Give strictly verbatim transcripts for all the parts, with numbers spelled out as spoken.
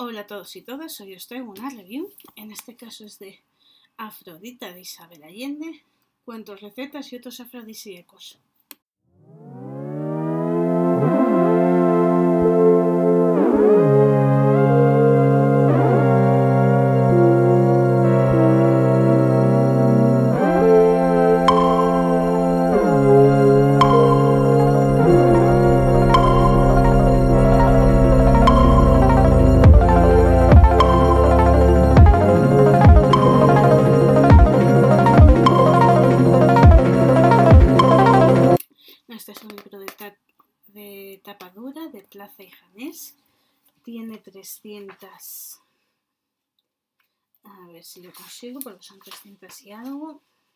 Hola a todos y todas, hoy os traigo una review, en este caso es de Afrodita de Isabel Allende, cuentos, recetas y otros afrodisíacos. Este es un libro de, ta de tapa dura, de Plaza y Janés. Tiene trescientas... A ver si lo consigo, porque son trescientas y algo.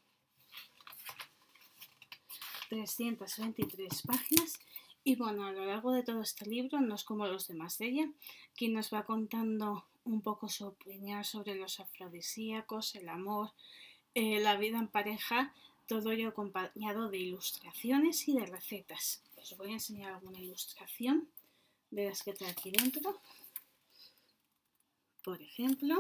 trescientas veintitrés páginas. Y bueno, a lo largo de todo este libro, no es como los demás de ella, quien nos va contando un poco su opinión sobre los afrodisíacos, el amor, eh, la vida en pareja, todo ello acompañado de ilustraciones y de recetas. Os voy a enseñar alguna ilustración de las que trae aquí dentro, por ejemplo.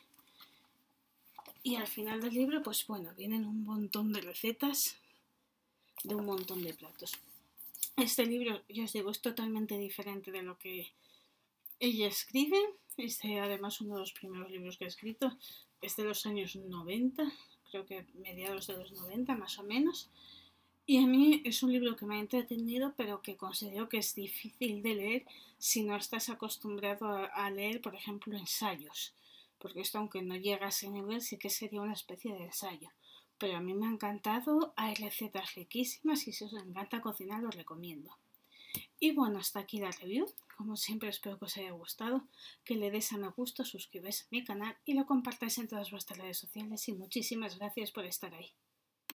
Y al final del libro, pues bueno, vienen un montón de recetas de un montón de platos. Este libro, ya os digo, es totalmente diferente de lo que ella escribe. Este, además, uno de los primeros libros que ha escrito es de los años noventa, creo que mediados de los noventa más o menos. Y a mí es un libro que me ha entretenido, pero que considero que es difícil de leer si no estás acostumbrado a, a leer, por ejemplo, ensayos. Porque esto, aunque no llega a ese nivel, sí que sería una especie de ensayo. Pero a mí me ha encantado, hay recetas riquísimas y si os encanta cocinar, os recomiendo. Y bueno, hasta aquí la review. Como siempre, espero que os haya gustado, que le des a me gusta, suscribáis a mi canal y lo compartáis en todas vuestras redes sociales. Y muchísimas gracias por estar ahí.